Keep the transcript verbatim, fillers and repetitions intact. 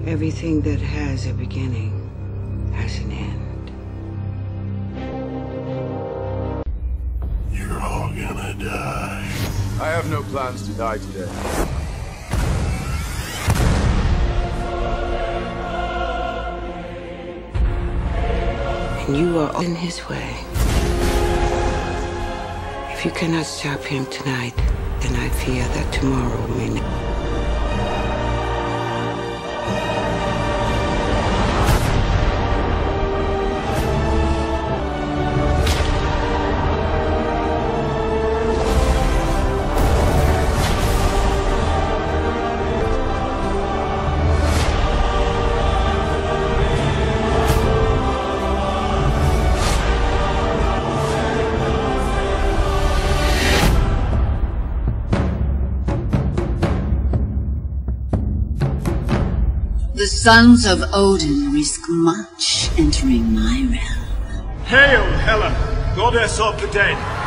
Everything that has a beginning has an end. You're all gonna die. I have no plans to die today. And you are in his way. If you cannot stop him tonight, then I fear that tomorrow may not. The sons of Odin risk much entering my realm. Hail, Helen, goddess of the dead!